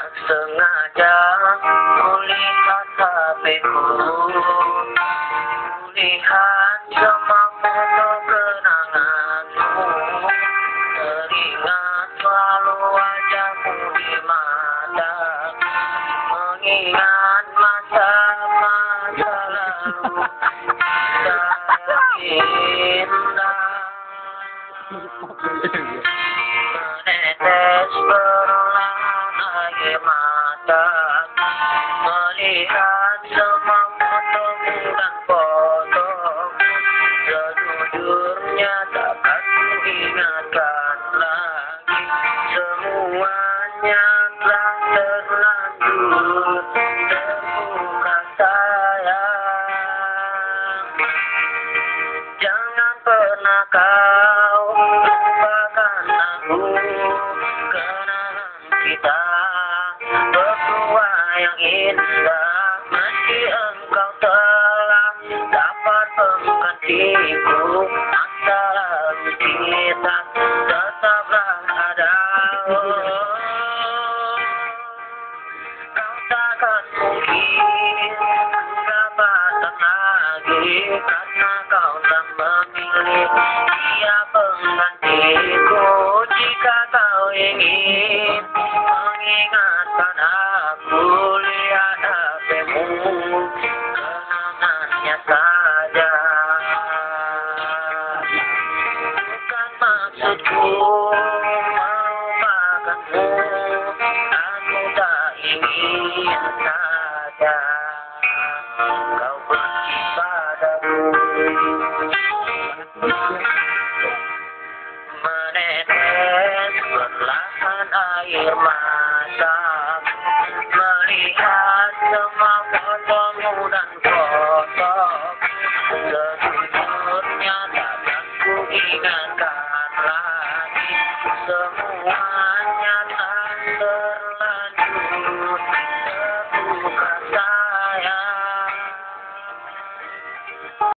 sengaja kulihat HP-ku, kulihat semua foto kenanganmu, teringat selalu wajahmu di mata, mengingat masa-masa lalu indah. Menetes perlahan air mata, melihat semua fotomu dan fotoku. Sejujurnya takkan ku ingatkan lagi, semuanya telah terlanjur terbuka sayang. Jangan pernah kau lupakan aku, kenangan kita berdua yang indah. Meski engkau telah dapat menggantiku, masa lalu kita tetaplah ada. Kau takkan mungkin dapatkan lagi, karena kau tak memilih dia penggantiku. Jika kau ingin mengingatkan aku, lihat HP-mu, kenangannya saja. Bukan maksudku melupakanmu, aku tak ingin saja kau benci padaku. Menetes perlahan air mata, melihat semua fotomu dan fotoku. Sejujurnya takkan ku ingatkan lagi, semua